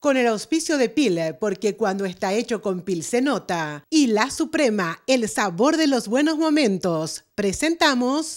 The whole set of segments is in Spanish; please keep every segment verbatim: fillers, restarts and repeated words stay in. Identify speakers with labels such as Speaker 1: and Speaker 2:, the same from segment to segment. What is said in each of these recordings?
Speaker 1: Con el auspicio de Pil, porque cuando está hecho con Pil se nota. Y La Suprema, el sabor de los buenos momentos. Presentamos...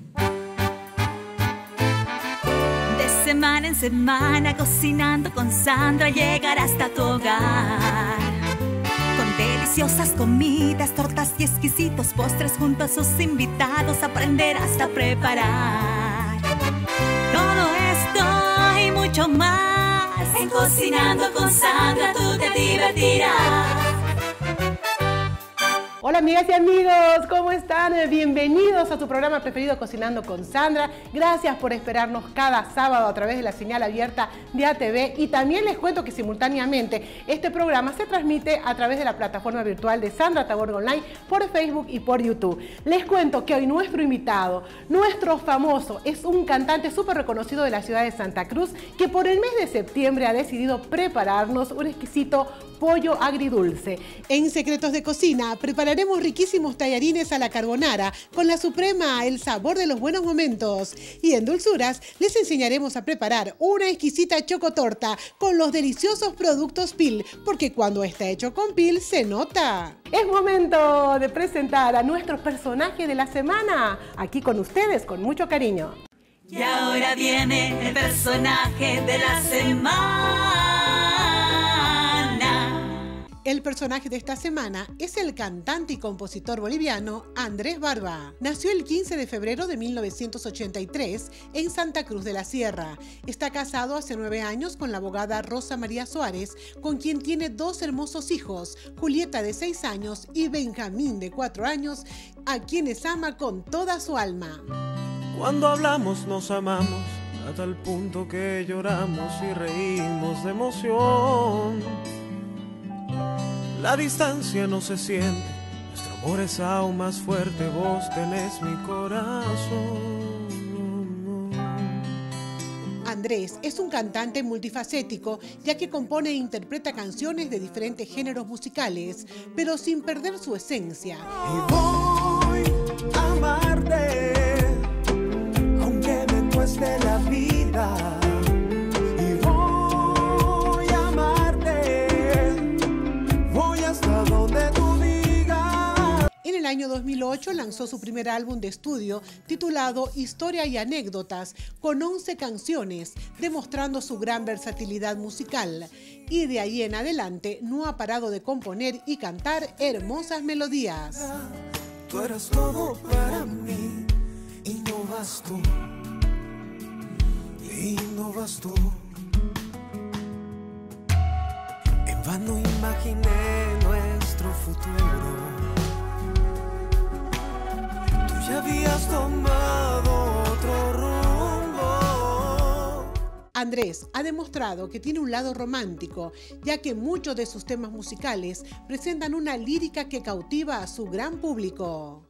Speaker 2: De semana en semana, cocinando con Sandra, llegar hasta tu hogar. Con deliciosas comidas, tortas y exquisitos postres junto a sus invitados, aprender hasta preparar. Todo esto y mucho más. En Cocinando con Sandra tú te divertirás.
Speaker 1: Hola amigas y amigos, ¿cómo están? Bienvenidos a su programa preferido Cocinando con Sandra. Gracias por esperarnos cada sábado a través de la señal abierta de A T V. Y también les cuento que simultáneamente este programa se transmite a través de la plataforma virtual de Sandra Taborga Online por Facebook y por YouTube. Les cuento que hoy nuestro invitado, nuestro famoso, es un cantante súper reconocido de la ciudad de Santa Cruz que por el mes de septiembre ha decidido prepararnos un exquisito pollo agridulce. En Secretos de Cocina prepararemos riquísimos tallarines a la carbonara con La Suprema, el sabor de los buenos momentos. Y en Dulzuras les enseñaremos a preparar una exquisita chocotorta con los deliciosos productos Pil, porque cuando está hecho con Pil se nota. Es momento de presentar a nuestros personajes de la semana, aquí con ustedes con mucho cariño.
Speaker 2: Y ahora viene el personaje de la semana.
Speaker 1: El personaje de esta semana es el cantante y compositor boliviano Andrés Barba. Nació el quince de febrero de mil novecientos ochenta y tres en Santa Cruz de la Sierra. Está casado hace nueve años con la abogada Rosa María Suárez, con quien tiene dos hermosos hijos, Julieta de seis años y Benjamín de cuatro años, a quienes ama con toda su alma.
Speaker 3: Cuando hablamos nos amamos a tal punto que lloramos y reímos de emoción. La distancia no se siente, nuestro amor es aún más fuerte, vos tenés mi corazón.
Speaker 1: Andrés es un cantante multifacético, ya que compone e interpreta canciones de diferentes géneros musicales, pero sin perder su esencia.
Speaker 3: Y voy a amarte, aunque me cueste la vida.
Speaker 1: En el año dos mil ocho lanzó su primer álbum de estudio titulado Historia y Anécdotas, con once canciones, demostrando su gran versatilidad musical. Y de ahí en adelante no ha parado de componer y cantar hermosas melodías.
Speaker 3: Tú eres todo para mí y no vas tú, y no vas tú. En vano imaginé nuestro futuro. Ya habías tomado otro rumbo.
Speaker 1: Andrés ha demostrado que tiene un lado romántico, ya que muchos de sus temas musicales presentan una lírica que cautiva a su gran público.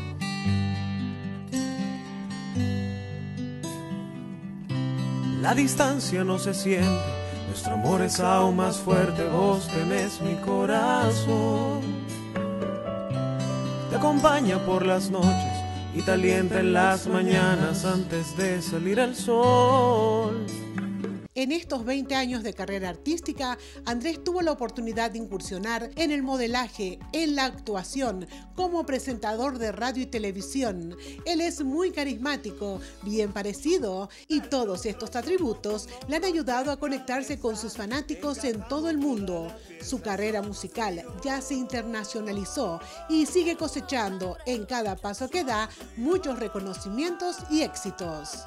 Speaker 3: La distancia no se siente, nuestro amor es aún más fuerte, vos tenés mi corazón. Te acompaña por las noches y te alienta en las mañanas antes de salir el sol.
Speaker 1: En estos veinte años de carrera artística, Andrés tuvo la oportunidad de incursionar en el modelaje, en la actuación, como presentador de radio y televisión. Él es muy carismático, bien parecido, y todos estos atributos le han ayudado a conectarse con sus fanáticos en todo el mundo. Su carrera musical ya se internacionalizó y sigue cosechando en cada paso que da muchos reconocimientos y éxitos.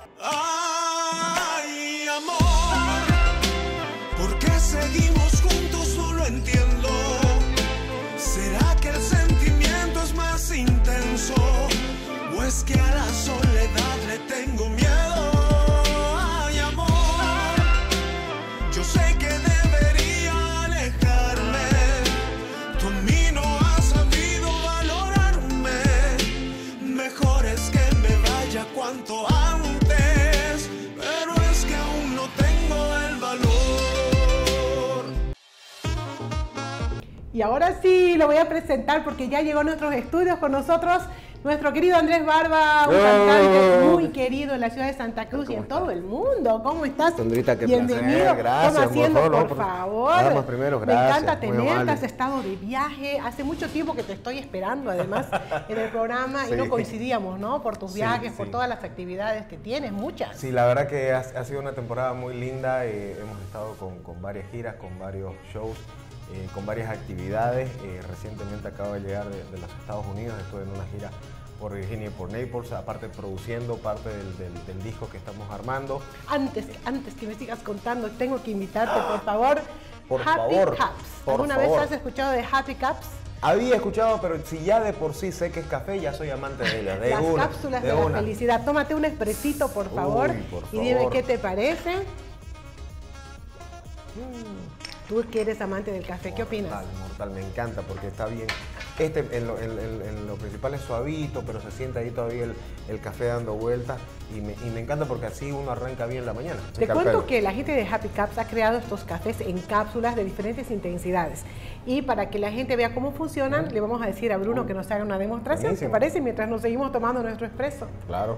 Speaker 3: Ay, amor, ¿por qué seguimos juntos? No lo entiendo. ¿Será que el sentimiento es más intenso? ¿O es que a la soledad le tengo miedo? Ay, amor, yo sé que debería alejarme. Tú a mí no has sabido valorarme. Mejor es que me vaya cuanto antes. Y ahora sí, lo voy a presentar porque ya llegó a nuestros estudios con nosotros
Speaker 1: Nuestro querido Andrés Barba, un
Speaker 4: ¡Oh!
Speaker 1: cantante muy querido en la ciudad de Santa Cruz y en todo el mundo. ¿Cómo estás?
Speaker 4: Sandrita, qué
Speaker 1: Bienvenido.
Speaker 4: placer. Gracias,
Speaker 1: Toma asiento,
Speaker 4: por favor,
Speaker 1: por
Speaker 4: no,
Speaker 1: favor.
Speaker 4: nada más primero, gracias.
Speaker 1: Me encanta
Speaker 4: Muy
Speaker 1: tenerte,
Speaker 4: amable.
Speaker 1: has estado de viaje. Hace mucho tiempo que te estoy esperando, además, en el programa
Speaker 4: Sí.
Speaker 1: y no coincidíamos, ¿no? Por tus
Speaker 4: Sí,
Speaker 1: viajes,
Speaker 4: sí.
Speaker 1: por todas las actividades que tienes, muchas.
Speaker 4: Sí, la verdad que ha, ha sido una temporada muy linda. Eh, hemos estado con, con varias giras, con varios shows, eh, con varias actividades. Eh, recientemente acabo de llegar de, de los Estados Unidos, estuve en una gira por Virginia y por Naples, aparte produciendo parte del, del, del disco que estamos armando.
Speaker 1: Antes, antes que me sigas contando, tengo que invitarte, por favor.
Speaker 4: Por
Speaker 1: Happy
Speaker 4: favor,
Speaker 1: Cups.
Speaker 4: por
Speaker 1: ¿Alguna
Speaker 4: favor.
Speaker 1: vez has escuchado de Happy Cups?
Speaker 4: Había escuchado, pero si ya de por sí sé que es café, ya soy amante de ella. De
Speaker 1: Las
Speaker 4: una,
Speaker 1: cápsulas de,
Speaker 4: de
Speaker 1: la
Speaker 4: una.
Speaker 1: felicidad. Tómate un expresito, por favor,
Speaker 4: Uy, por
Speaker 1: y dime
Speaker 4: favor.
Speaker 1: qué te parece. Mm, Tú que eres amante del café, ¿qué opinas?
Speaker 4: Mortal, mortal, me encanta porque está bien. Este en lo, en, en- en lo principal es suavito, pero se siente ahí todavía el, el café dando vueltas y me, y me encanta porque así uno arranca bien la mañana.
Speaker 1: Te
Speaker 4: Rica al
Speaker 1: cuento
Speaker 4: pelo.
Speaker 1: que la gente de Happy Cups ha creado estos cafés en cápsulas de diferentes intensidades. Y para que la gente vea cómo funcionan, le vamos a decir a Bruno que nos haga una demostración, ¿te
Speaker 4: Buenísimo.
Speaker 1: parece? Mientras nos seguimos tomando nuestro espresso.
Speaker 4: Claro.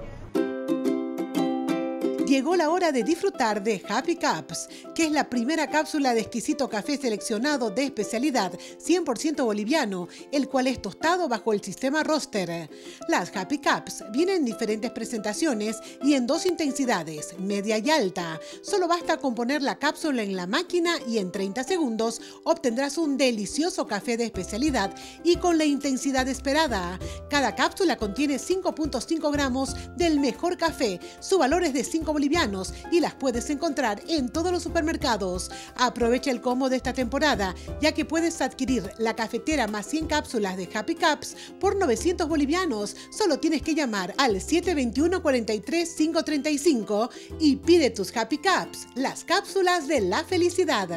Speaker 1: Llegó la hora de disfrutar de Happy Cups, que es la primera cápsula de exquisito café seleccionado de especialidad cien por ciento boliviano, el cual es tostado bajo el sistema roster. Las Happy Cups vienen en diferentes presentaciones y en dos intensidades, media y alta. Solo basta con poner la cápsula en la máquina y en treinta segundos obtendrás un delicioso café de especialidad y con la intensidad esperada. Cada cápsula contiene cinco punto cinco gramos del mejor café. Su valor es de cinco bolivianos y las puedes encontrar en todos los supermercados. Aprovecha el combo de esta temporada, ya que puedes adquirir la cafetera más cien cápsulas de Happy Cups por novecientos bolivianos. Solo tienes que llamar al siete dos uno, cuatro tres, cinco tres cinco y pide tus Happy Cups, las cápsulas de la felicidad.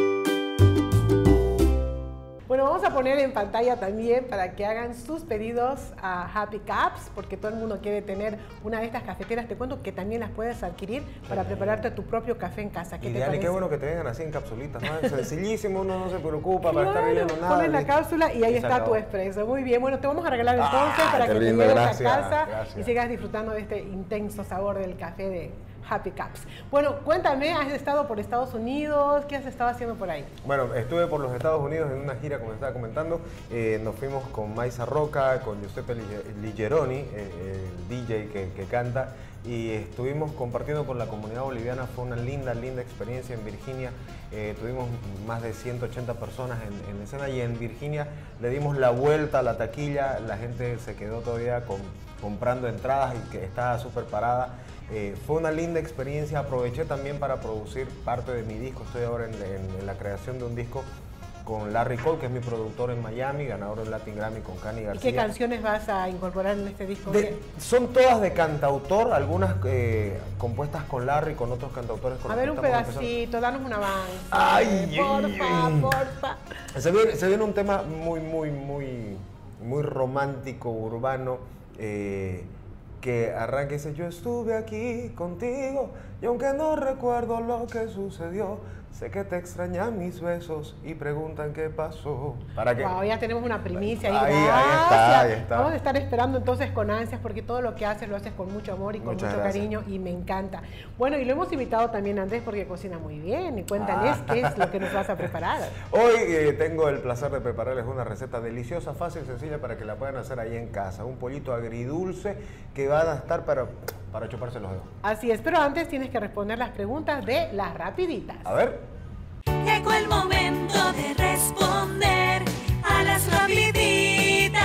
Speaker 1: Bueno, vamos a poner en pantalla también para que hagan sus pedidos a Happy Cups, porque todo el mundo quiere tener una de estas cafeteras. Te cuento que también las puedes adquirir para prepararte tu propio café en casa. ¿Qué te
Speaker 4: Ideal, y
Speaker 1: parece?
Speaker 4: qué bueno que te vengan así en capsulitas, ¿no? Es sencillísimo, uno no se preocupa para estar
Speaker 1: Claro,
Speaker 4: leyendo nada.
Speaker 1: pones la
Speaker 4: listo.
Speaker 1: cápsula y ahí
Speaker 4: Y se
Speaker 1: está tu
Speaker 4: acabó.
Speaker 1: expreso. Muy bien, bueno, te vamos a regalar entonces
Speaker 4: Ah,
Speaker 1: para
Speaker 4: qué
Speaker 1: que te
Speaker 4: lindo,
Speaker 1: lleves
Speaker 4: gracias,
Speaker 1: a casa
Speaker 4: gracias.
Speaker 1: y sigas disfrutando de este intenso sabor del café de Happy Cups. Bueno, cuéntame, ¿has estado por Estados Unidos? ¿Qué has estado haciendo por ahí?
Speaker 4: Bueno, estuve por los Estados Unidos en una gira, como estaba comentando. Eh, nos fuimos con Maisa Roca, con Giuseppe Lige- Ligeroni, eh, el D J que, que canta, y estuvimos compartiendo con la comunidad boliviana. Fue una linda, linda experiencia en Virginia. Eh, tuvimos más de ciento ochenta personas en, en escena y en Virginia le dimos la vuelta a la taquilla. La gente se quedó todavía con, comprando entradas y que estaba súper parada. Eh, fue una linda experiencia. Aproveché también para producir parte de mi disco. Estoy ahora en, en- en la creación de un disco con Larry Cole, que es mi productor en Miami, ganador del Latin Grammy con Cani
Speaker 1: ¿Y
Speaker 4: García.
Speaker 1: qué canciones vas a incorporar en este disco?
Speaker 4: De- son todas de cantautor, algunas eh, compuestas con Larry, con otros cantautores con
Speaker 1: A
Speaker 4: los
Speaker 1: ver
Speaker 4: que
Speaker 1: un
Speaker 4: estamos empezando.
Speaker 1: pedacito, danos un avance.
Speaker 4: Ay,
Speaker 1: porfa,
Speaker 4: ay, ay.
Speaker 1: porfa.
Speaker 4: Se viene, se viene un tema muy, muy, muy, muy romántico, urbano, eh, que arranca y dice: yo estuve aquí contigo y aunque no recuerdo lo que sucedió, sé que te extrañan mis besos y preguntan qué pasó. ¿Para qué?
Speaker 1: Wow, ya tenemos una primicia ahí.
Speaker 4: Ahí, ahí
Speaker 1: gracias.
Speaker 4: está, ahí está.
Speaker 1: Vamos a estar esperando entonces con ansias porque todo lo que haces lo haces con mucho amor y con
Speaker 4: Muchas
Speaker 1: mucho
Speaker 4: gracias.
Speaker 1: cariño y me encanta. Bueno, y lo hemos invitado también a Andrés porque cocina muy bien y cuéntales
Speaker 4: Ah.
Speaker 1: qué es lo que nos vas a preparar.
Speaker 4: Hoy eh, tengo el placer de prepararles una receta deliciosa, fácil, sencilla para que la puedan hacer ahí en casa. Un pollito agridulce que van a estar para, para chuparse los dedos.
Speaker 1: Así es, pero antes tienes que responder las preguntas de las rapiditas.
Speaker 4: A ver.
Speaker 2: Llegó el momento de responder a las rapiditas.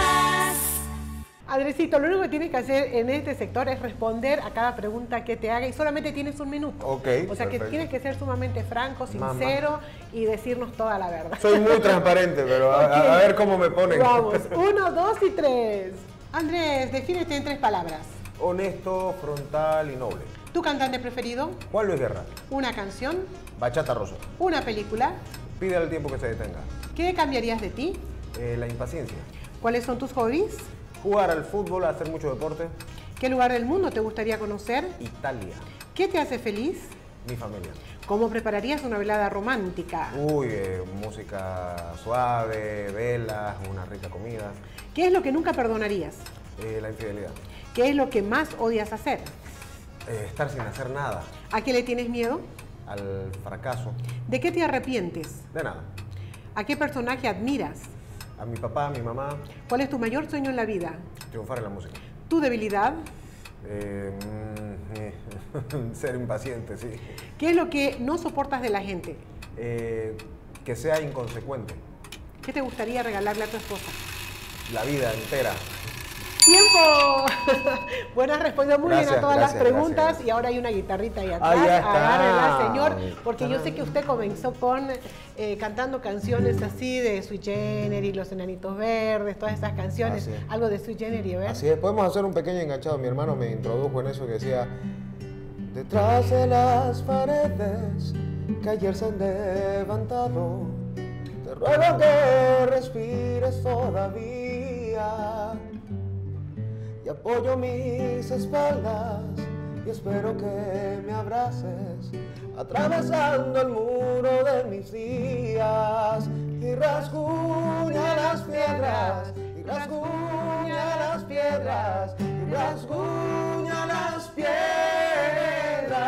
Speaker 1: Andresito, lo único que tienes que hacer en este sector es responder a cada pregunta que te haga y solamente tienes un minuto.
Speaker 4: Ok,
Speaker 1: O sea que
Speaker 4: perfecto.
Speaker 1: tienes que ser sumamente franco,
Speaker 4: Mamá.
Speaker 1: sincero y decirnos toda la verdad.
Speaker 4: Soy muy transparente, pero a, a- a ver cómo me ponen.
Speaker 1: Vamos, uno, dos y tres. Andrés, defínete en tres palabras.
Speaker 4: Honesto, frontal y noble.
Speaker 1: ¿Tu cantante preferido?
Speaker 4: Juan Luis Guerra.
Speaker 1: ¿Una canción?
Speaker 4: Bachata Rosa.
Speaker 1: ¿Una película?
Speaker 4: Pide el tiempo que se detenga.
Speaker 1: ¿Qué cambiarías de ti?
Speaker 4: Eh, la impaciencia.
Speaker 1: ¿Cuáles son tus hobbies?
Speaker 4: Jugar al fútbol, hacer mucho deporte.
Speaker 1: ¿Qué lugar del mundo te gustaría conocer?
Speaker 4: Italia.
Speaker 1: ¿Qué te hace feliz?
Speaker 4: Mi familia.
Speaker 1: ¿Cómo prepararías una velada romántica?
Speaker 4: Uy, eh, música suave, velas, una rica comida.
Speaker 1: ¿Qué es lo que nunca perdonarías?
Speaker 4: Eh, la infidelidad.
Speaker 1: ¿Qué es lo que más odias hacer?
Speaker 4: Eh, estar sin hacer nada.
Speaker 1: ¿A qué le tienes miedo?
Speaker 4: Al fracaso.
Speaker 1: ¿De qué te arrepientes?
Speaker 4: De nada.
Speaker 1: ¿A qué personaje admiras?
Speaker 4: A mi papá, a mi mamá.
Speaker 1: ¿Cuál es tu mayor sueño en la vida?
Speaker 4: Triunfar en la música.
Speaker 1: ¿Tu debilidad?
Speaker 4: Eh, mm, ser impaciente, sí.
Speaker 1: ¿Qué es lo que no soportas de la gente?
Speaker 4: Eh, que sea inconsecuente.
Speaker 1: ¿Qué te gustaría regalarle a tu esposa?
Speaker 4: La vida entera.
Speaker 1: ¡Tiempo! Bueno, has respondido muy
Speaker 4: Gracias,
Speaker 1: bien a todas
Speaker 4: gracias,
Speaker 1: las preguntas
Speaker 4: gracias, gracias.
Speaker 1: Y ahora hay una guitarrita ahí atrás.
Speaker 4: Ah, ya está.
Speaker 1: Agárrela, señor, porque yo sé que usted comenzó con eh, cantando canciones así de Sui Generis, Los Enanitos Verdes, todas esas canciones.
Speaker 4: Así es.
Speaker 1: Algo de Sui Generis, ¿ves?
Speaker 4: Así es, podemos hacer un pequeño enganchado. Mi hermano me introdujo en eso que decía: detrás de las paredes que ayer se han levantado, te ruego que respires todavía. Y apoyo mis espaldas y espero que me abraces, atravesando el muro de mis días. Y rasguña las piedras, y rasguña las piedras, y rasguña las piedras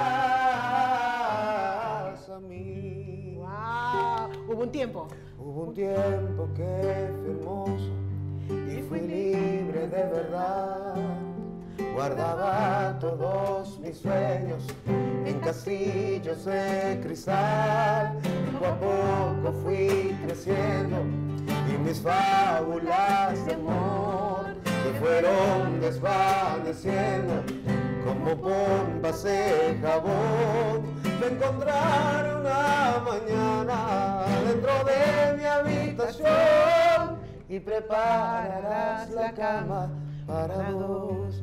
Speaker 4: a mí.
Speaker 1: ¡Wow! Hubo un tiempo.
Speaker 4: Hubo un tiempo que fui hermoso y fui libre de verdad. Guardaba todos mis sueños en castillos de cristal. Poco a poco fui creciendo y mis fábulas de amor se fueron desvaneciendo como bombas de jabón. Me encontraré una mañana dentro de mi habitación y prepararás la cama para dos.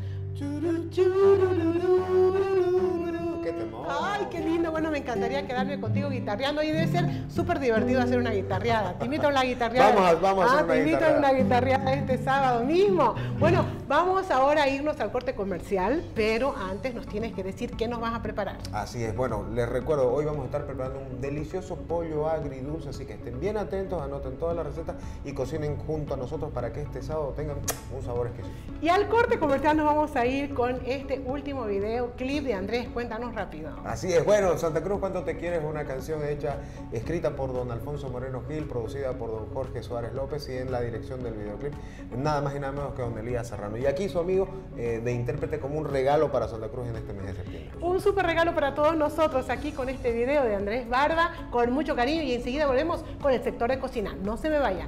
Speaker 4: ¡Qué temor!
Speaker 1: ¡Ay, qué lindo! Bueno, me encantaría quedarme contigo guitarreando y debe ser súper divertido hacer una guitarreada. Te invito a una guitarreada.
Speaker 4: Vamos a- vamos a
Speaker 1: ah,
Speaker 4: hacer una
Speaker 1: te invito
Speaker 4: guitarreada.
Speaker 1: a una guitarreada este sábado mismo. Bueno, vamos ahora a irnos al corte comercial, pero antes nos tienes que decir qué nos vas a preparar.
Speaker 4: Así es, bueno, les recuerdo, hoy vamos a estar preparando un delicioso pollo agridulce, así que estén bien atentos, anoten todas las recetas y cocinen junto a nosotros para que este sábado tengan un sabor exquisito.
Speaker 1: Y al corte comercial nos vamos a ir con este último video, clip de Andrés. Cuéntanos rápido.
Speaker 4: Así es, bueno, Santa Cruz, ¿cuánto te quieres? Una canción hecha, escrita por don Alfonso Moreno Gil, producida por don Jorge Suárez López y en la dirección del videoclip, nada más y nada menos que don Elías Serrano. Y aquí su amigo eh, de intérprete como un regalo para Santa Cruz en este mes de septiembre.
Speaker 1: Un súper regalo para todos nosotros aquí con este video de Andrés Barba, con mucho cariño, y enseguida volvemos con el sector de cocina. No se me vayan.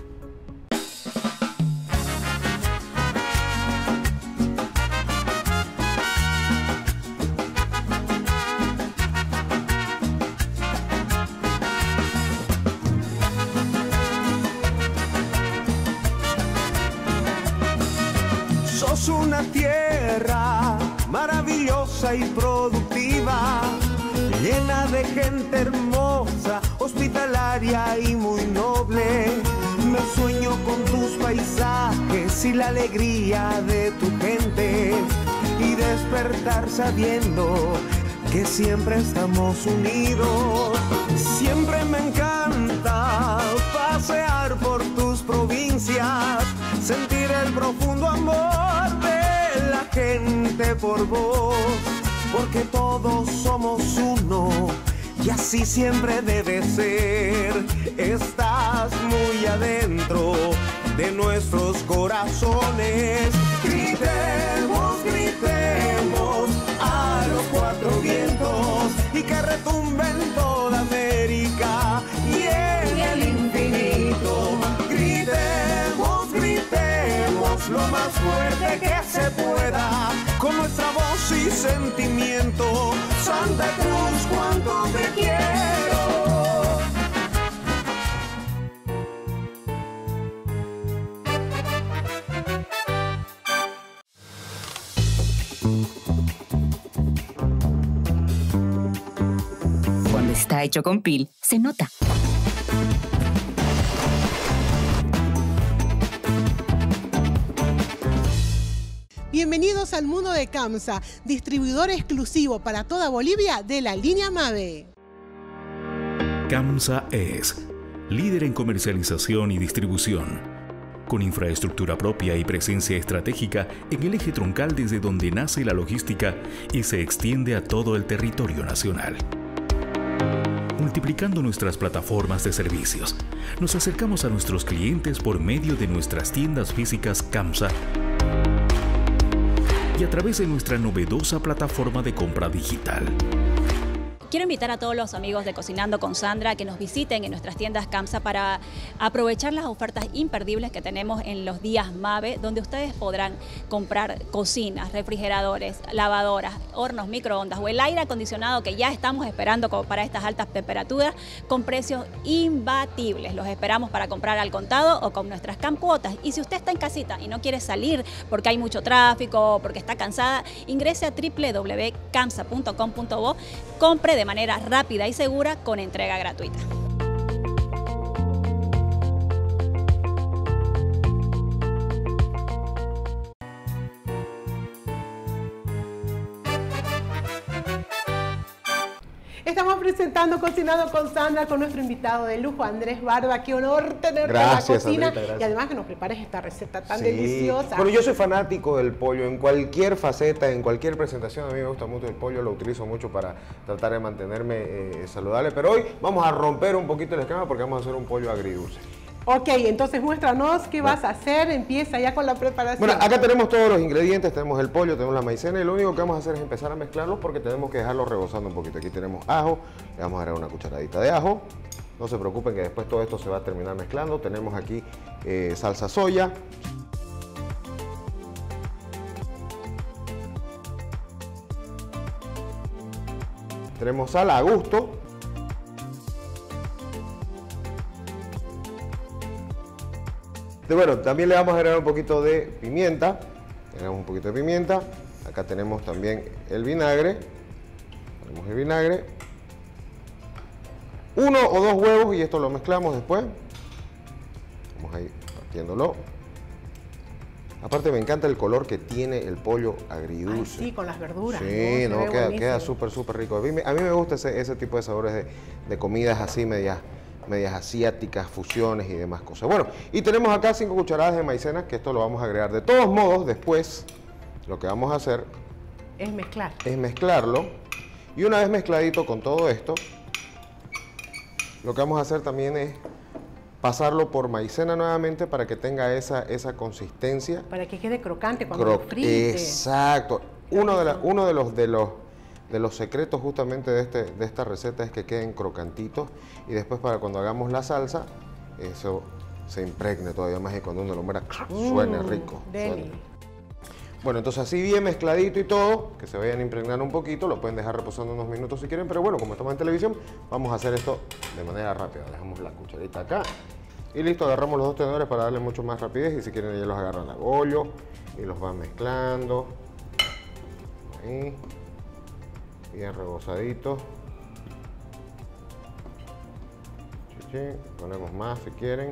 Speaker 3: Sos una tierra maravillosa y productiva, llena de gente hermosa, hospitalaria y muy noble. Me sueño con tus paisajes y la alegría de tu gente, y despertar sabiendo que siempre estamos unidos. Siempre me encanta pasear por tus provincias, sentir el profundo amor de la gente por vos, porque todos somos uno y así siempre debe ser. Estás muy adentro de nuestros corazones. Gritemos, gritemos a los cuatro vientos y que retumbe en toda América y en el infinito. Gritemos, gritemos lo más fuerte que se pueda, con nuestra voz y sentimiento. Santa Cruz, cuánto te quiero.
Speaker 5: Cuando está hecho con Pil, se nota.
Speaker 1: Bienvenidos al mundo de CAMSA, distribuidor exclusivo para toda Bolivia de la línea MAVE.
Speaker 6: CAMSA es líder en comercialización y distribución. con infraestructura propia y presencia estratégica en el eje troncal desde donde nace la logística y se extiende a todo el territorio nacional. Multiplicando nuestras plataformas de servicios, nos acercamos a nuestros clientes por medio de nuestras tiendas físicas CAMSA y a través de nuestra novedosa plataforma de compra digital.
Speaker 7: Quiero invitar a todos los amigos de Cocinando con Sandra a que nos visiten en nuestras tiendas CAMSA para aprovechar las ofertas imperdibles que tenemos en los días MAVE, donde ustedes podrán comprar cocinas, refrigeradores, lavadoras, hornos, microondas o el aire acondicionado que ya estamos esperando para estas altas temperaturas con precios imbatibles. Los esperamos para comprar al contado o con nuestras CAM cuotas. Y si usted está en casita y no quiere salir porque hay mucho tráfico o porque está cansada, ingrese a w w w punto camsa punto com punto bo, compre de manera rápida y segura con entrega gratuita.
Speaker 1: Estamos presentando Cocinando con Sandra con nuestro invitado de lujo, Andrés Barba. Qué honor tenerte
Speaker 4: Gracias,
Speaker 1: en la cocina.
Speaker 4: Sandrita, gracias.
Speaker 1: Y además que nos prepares esta receta tan
Speaker 4: Sí.
Speaker 1: deliciosa.
Speaker 4: Bueno, yo soy fanático del pollo en cualquier faceta, en cualquier presentación. A mí me gusta mucho el pollo, lo utilizo mucho para tratar de mantenerme eh, saludable. Pero hoy vamos a romper un poquito el esquema porque vamos a hacer un pollo agridulce.
Speaker 1: Ok, entonces muéstranos qué vas a hacer. Empieza ya con la preparación.
Speaker 4: Bueno, acá tenemos todos los ingredientes, tenemos el pollo, tenemos la maicena y lo único que vamos a hacer es empezar a mezclarlos porque tenemos que dejarlos rebosando un poquito. Aquí tenemos ajo, le vamos a agregar una cucharadita de ajo. No se preocupen que después todo esto se va a terminar mezclando. Tenemos aquí eh, salsa soya. Tenemos sal a gusto. De, bueno, también le vamos a agregar un poquito de pimienta. Agregamos un poquito de pimienta. Acá tenemos también el vinagre. Ponemos el vinagre. Uno o dos huevos y esto lo mezclamos después. Vamos ahí partiéndolo. Aparte me encanta el color que tiene el pollo agridulce.
Speaker 1: Ay, sí, con las verduras.
Speaker 4: Sí,
Speaker 1: no,
Speaker 4: no, queda, queda súper, súper rico. A mí, me, a mí me gusta ese, ese tipo de sabores de, de comidas así medias, medias asiáticas, fusiones y demás cosas. Bueno, y tenemos acá cinco cucharadas de maicena, que esto lo vamos a agregar. De todos modos, después lo que vamos a hacer
Speaker 1: es mezclar.
Speaker 4: Es mezclarlo. Y una vez mezcladito con todo esto, lo que vamos a hacer también es pasarlo por maicena nuevamente para que tenga esa, esa consistencia.
Speaker 1: Para que quede crocante cuando
Speaker 4: Cro
Speaker 1: lo frites.
Speaker 4: Exacto. Uno, de, la, uno de, los, de, los, de los secretos justamente de, este, de esta receta es que queden crocantitos y después para cuando hagamos la salsa, eso se impregne todavía más y cuando uno lo muera, mm, suene rico. Suene. Bueno, entonces así bien mezcladito y todo, que se vayan impregnando un poquito, lo pueden dejar reposando unos minutos si quieren, pero bueno, como estamos en televisión, vamos a hacer esto de manera rápida. Dejamos la cucharita acá y listo, agarramos los dos tenedores para darle mucho más rapidez y si quieren ya los agarran a bollo y los van mezclando. Ahí, bien rebosaditos. Ponemos más si quieren.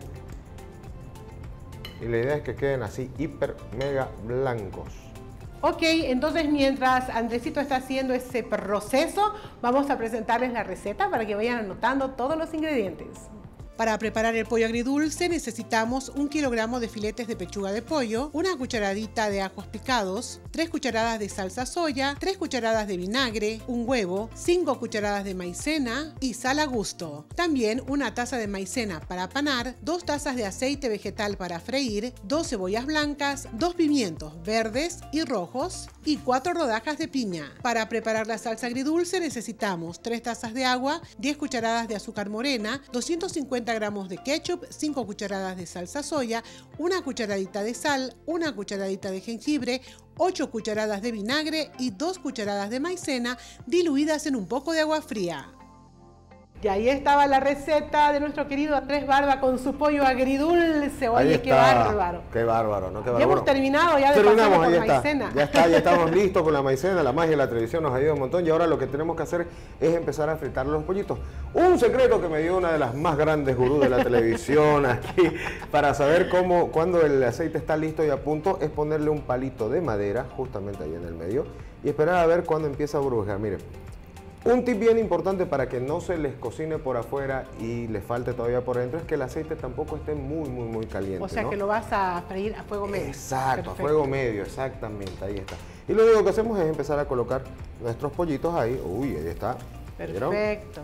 Speaker 4: Y la idea es que queden así hiper mega blancos.
Speaker 1: Ok, entonces mientras Andresito está haciendo ese proceso, vamos a presentarles la receta para que vayan anotando todos los ingredientes. Para preparar el pollo agridulce necesitamos un kilogramo de filetes de pechuga de pollo, una cucharadita de ajos picados, tres cucharadas de salsa soya, tres cucharadas de vinagre, un huevo, cinco cucharadas de maicena y sal a gusto. También una taza de maicena para apanar, dos tazas de aceite vegetal para freír, dos cebollas blancas, dos pimientos verdes y rojos y cuatro rodajas de piña. Para preparar la salsa agridulce necesitamos tres tazas de agua, diez cucharadas de azúcar morena, doscientos cincuenta gramos de ketchup, cinco cucharadas de salsa soya, una cucharadita de sal, una cucharadita de jengibre, ocho cucharadas de vinagre y dos cucharadas de maicena diluidas en un poco de agua fría. Y ahí estaba la receta de nuestro querido Andrés Barba con su pollo agridulce. Oye, qué bárbaro.
Speaker 4: Qué bárbaro, ¿no? Qué bárbaro.
Speaker 1: Ya hemos terminado ya de
Speaker 4: Terminamos,
Speaker 1: pasar
Speaker 4: ahí
Speaker 1: por
Speaker 4: está.
Speaker 1: maicena.
Speaker 4: Ya está, ya estamos listos con la maicena. La magia de la televisión nos ayuda un montón y ahora lo que tenemos que hacer es empezar a fritar los pollitos. Un secreto que me dio una de las más grandes gurús de la televisión aquí para saber cómo, cuando el aceite está listo y a punto, es ponerle un palito de madera justamente ahí en el medio y esperar a ver cuándo empieza a burbujear. Miren. Un tip bien importante para que no se les cocine por afuera y les falte todavía por dentro es que el aceite tampoco esté muy, muy, muy caliente.
Speaker 1: O sea,
Speaker 4: ¿no?
Speaker 1: que lo vas a freír a fuego medio.
Speaker 4: Exacto,
Speaker 1: Perfecto.
Speaker 4: a fuego medio, exactamente, ahí está. Y lo único que hacemos es empezar a colocar nuestros pollitos ahí. Uy, ahí está. ¿Vieron?
Speaker 1: Perfecto.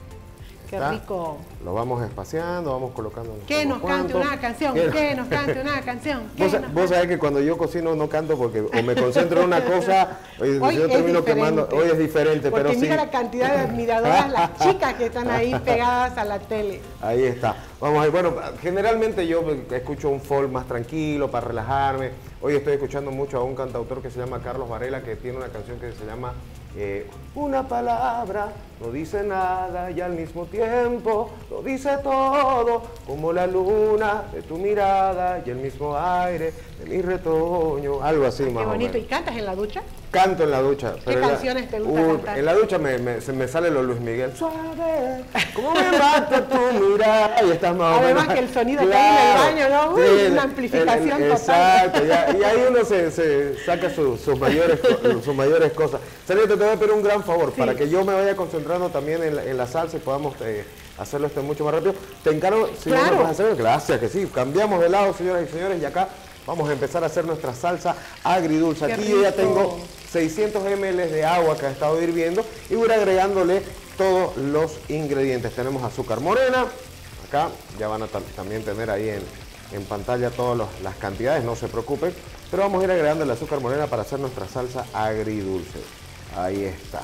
Speaker 1: Qué
Speaker 4: Está.
Speaker 1: rico.
Speaker 4: Lo vamos espaciando, vamos colocando.
Speaker 1: Que nos
Speaker 4: unos
Speaker 1: cante
Speaker 4: cuantos.
Speaker 1: una canción,
Speaker 4: Que-
Speaker 1: que nos cante una canción. que
Speaker 4: Vos,
Speaker 1: nos
Speaker 4: vos
Speaker 1: cante-
Speaker 4: sabés que cuando yo cocino no canto porque o me concentro en una cosa, hoy,
Speaker 1: Hoy
Speaker 4: yo
Speaker 1: es
Speaker 4: termino
Speaker 1: diferente.
Speaker 4: quemando. Hoy es diferente,
Speaker 1: Porque
Speaker 4: pero sí.
Speaker 1: mira la cantidad de admiradoras, las chicas que están ahí pegadas a la tele.
Speaker 4: Ahí está. Vamos a ver. Bueno, generalmente yo escucho un folk más tranquilo para relajarme. Hoy estoy escuchando mucho a un cantautor que se llama Carlos Varela, que tiene una canción que se llama eh, Una palabra no dice nada y al mismo tiempo lo dice todo, como la luna de tu mirada y el mismo aire de mi retoño. Algo así,
Speaker 1: Qué
Speaker 4: más o
Speaker 1: bonito.
Speaker 4: menos.
Speaker 1: ¿Y cantas en la ducha?
Speaker 4: Canto en la ducha.
Speaker 1: ¿Qué
Speaker 4: en la-
Speaker 1: canciones te gusta
Speaker 4: Uy,
Speaker 1: cantar?
Speaker 4: En la ducha me, me- se me sale lo Luis Miguel. Suave, como me mata tu mirada. Y estás más o
Speaker 1: Además
Speaker 4: menos-
Speaker 1: que el sonido que hay en el baño, ¿no? Uy,
Speaker 4: Sí,
Speaker 1: una
Speaker 4: el-
Speaker 1: amplificación
Speaker 4: el- el-
Speaker 1: total.
Speaker 4: Exacto, ya- y ahí uno se, se saca su- sus, mayores, co- sus mayores cosas. Sarita, te voy a pedir un gran favor,
Speaker 1: Sí.
Speaker 4: para que yo me vaya concentrando también en la, en la salsa y podamos eh, hacerlo este mucho más rápido. Te encargo, si no
Speaker 1: Claro.
Speaker 4: me puedes hacer, gracias, que sí. Cambiamos de lado, señoras y señores, y acá vamos a empezar a hacer nuestra salsa agridulce.
Speaker 1: Qué
Speaker 4: Aquí yo ya
Speaker 1: rico.
Speaker 4: tengo seiscientos mililitros de agua que ha estado hirviendo y voy a ir agregándole todos los ingredientes. Tenemos azúcar morena, acá ya van a tam- también tener ahí en, en pantalla todas los- las cantidades, no se preocupen, pero vamos a ir agregando el azúcar morena para hacer nuestra salsa agridulce. Ahí está.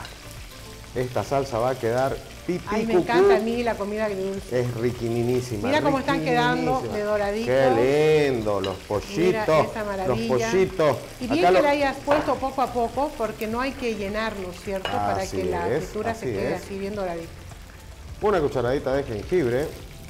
Speaker 4: Esta salsa va a quedar pipí
Speaker 1: Ay, me
Speaker 4: cucú.
Speaker 1: encanta a mí la comida agridulce.
Speaker 4: Es riquinísima.
Speaker 1: Mira cómo están quedando
Speaker 4: riquinísima.
Speaker 1: de doraditos.
Speaker 4: Qué lindo, los pollitos.
Speaker 1: Mira esa
Speaker 4: los
Speaker 1: maravilla.
Speaker 4: pollitos.
Speaker 1: Y bien
Speaker 4: Acá
Speaker 1: que
Speaker 4: lo-
Speaker 1: la hayas puesto poco a poco, porque no hay que llenarlo, ¿cierto? Para
Speaker 4: Así
Speaker 1: que la
Speaker 4: es,
Speaker 1: fritura se
Speaker 4: así
Speaker 1: quede
Speaker 4: es.
Speaker 1: así bien doradita.
Speaker 4: Una cucharadita de jengibre.